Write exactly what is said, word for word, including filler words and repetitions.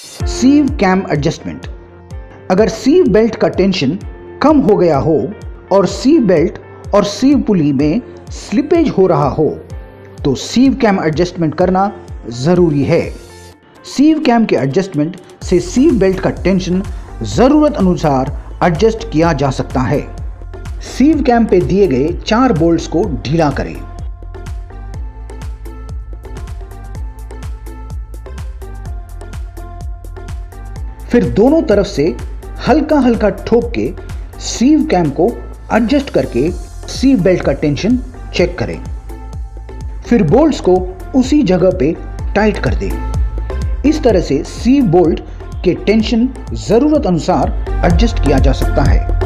सीव cam adjustment. अगर सीव belt का tension कम हो गया हो और सीव बेल्ट और सीव पुली में स्लिपेज हो रहा हो तो सीव कैम एडजस्टमेंट करना ज़रूरी है। सीव कैम के एडजस्टमेंट से सीव बेल्ट का टेंशन ज़रूरत अनुसार एडजस्ट किया जा सकता है। सीव कैम पे दिए गए चार बोल्ट्स को ढीला करें। फिर दोनों तरफ से हल्का हल्का ठोक के सीव कैम को एडजस्ट करके सीव बेल्ट का टेंशन चेक करें। फिर बोल्ट्स को उसी जगह पे टाइट कर दें। इस तरह से सीव बोल्ट के टेंशन जरूरत अनुसार एडजस्ट किया जा सकता है।